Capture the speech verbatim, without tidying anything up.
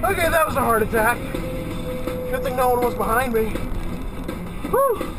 Okay, that was a heart attack. Good thing no one was behind me. Whew.